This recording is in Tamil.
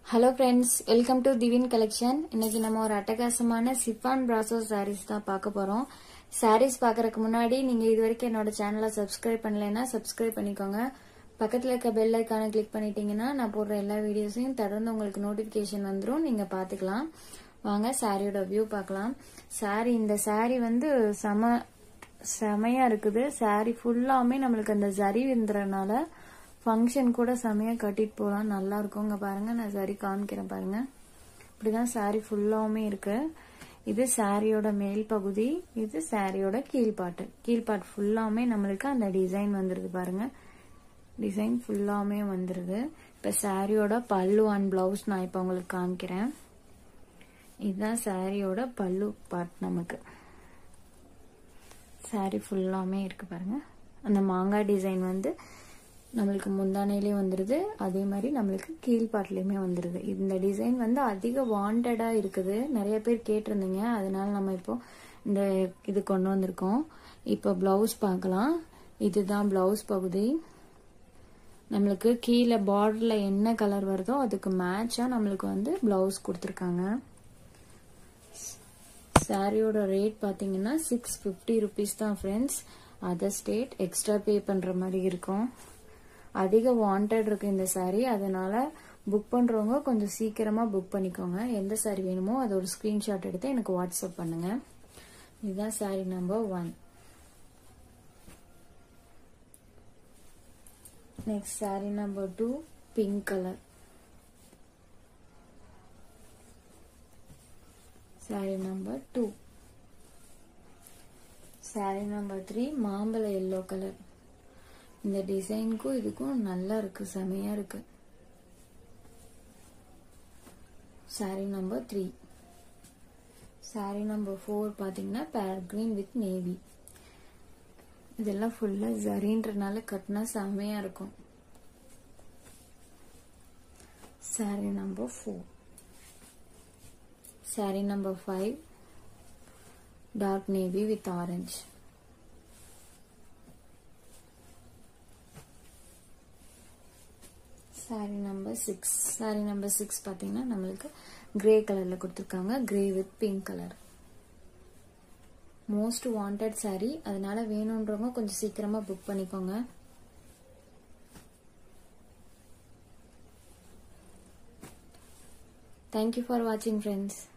Hello friends, welcome to Divin Collection. இன்னைக்கு நம்ம ஒரு அட்டகாசமான சிஃபான் பிராசோ sarees தான் பார்க்க போறோம். sarees பார்க்கறதுக்கு முன்னாடி நீங்க இதுவரைக்கும் என்னோட சேனலை சப்ஸ்கிரைப் பண்ணலைனா சப்ஸ்கிரைப் பண்ணிக்கோங்க. பக்கத்துல இருக்க பெல் ஐகானை கிளிக் பண்ணிட்டீங்கன்னா நான் போடுற எல்லா வீடியோஸையும் தொடர்ந்து உங்களுக்கு நோட்டிபிகேஷன் வந்துரும், நீங்க பாத்துக்கலாம். வாங்க சாரியோட வியூ பார்க்கலாம். இந்த சாரி வந்து செமையா இருக்குது. சாரி ஃபுல்லாமே நம்மளுக்கு அந்த ஜரி விந்துறனால ஃபங்க்ஷன் கூட செமையா கட்டிட்டு போகலாம், நல்லா இருக்குங்க. பாருங்க, நான் சாரி காமிக்கிறேன் பாருங்க. இப்படிதான் சாரி ஃபுல்லாவுமே இருக்கு. இது சாரியோட மேல் பகுதி, இது சாரியோட கீழ்பாட்டு ஃபுல்லாவுமே நம்மளுக்கு அந்த டிசைன் வந்துருது பாருங்க. டிசைன் ஃபுல்லாவுமே வந்துருது. இப்ப சாரியோட பல்லு அண்ட் பிளவுஸ் நான் இப்ப உங்களுக்கு காமிக்கிறேன். இதுதான் சாரியோட பல்லு பார்ட். நமக்கு சாரி ஃபுல்லாவுமே இருக்கு பாருங்க. அந்த மாங்காய் டிசைன் வந்து நம்மளுக்கு முந்தானையிலே வந்துருது, அதே மாதிரி நம்மளுக்கு கீழ்பாட்டிலையுமே வந்துருது. இந்த டிசைன் வந்து அதிக வாண்டடா இருக்குது, நிறைய பேர் கேட்டிருந்தீங்க, அதனால நம்ம இப்போ இந்த இது கொண்டு வந்திருக்கோம். இப்போ பிளவுஸ் பார்க்கலாம். இதுதான் பிளவுஸ் பகுதி. நம்மளுக்கு கீழே பார்டர்ல என்ன கலர் வருதோ அதுக்கு மேட்சா நம்மளுக்கு வந்து பிளவுஸ் கொடுத்துருக்காங்க. சாரியோட ரேட் பாத்தீங்கன்னா 650 rupees தான் friends. Other state extra pay பண்ற மாதிரி இருக்கும். அதிக வாண்டட் இருக்கு இந்த சாரி, அதனால புக் பண்றவங்க கொஞ்சம் சீக்கிரமா புக் பண்ணிக்கோங்க. எந்த சாரி வேணுமோ அதோட ஸ்கிரீன்ஷாட் எடுத்து எனக்கு வாட்ஸ்அப் பண்ணுங்க. இதுதான் sari number 1. Next sari number 2, pink colour. Sari number 2. Sari number 3, மாம்பழ எல்லோ கலர். இந்த டிசைனுக்கும் இதுக்கும் நல்லா இருக்கு, செமையா இருக்கு. Sorry number 3. சாரி நம்பர் 4 பாத்தீங்கன்னா பேரட் கிரீன் வித் நேவி. இதெல்லாம் ஃபுல்லா ஜரின்றனால கட்டினா செமையா இருக்கும். Sari number 4. Sari number 5, dark navy with orange. Sari number 6. Sari number 6 பாத்தீங்கன்னா நம்மளுக்கு கிரே கலர்ல கொடுத்துருக்காங்க, grey with pink colour. Most wanted sari, அதனால வேணும்ன்றவங்க கொஞ்சம் சீக்கிரமா புக் பண்ணிக்கோங்க. தேங்க்யூ ஃபார் வாட்சிங் ஃப்ரெண்ட்ஸ்.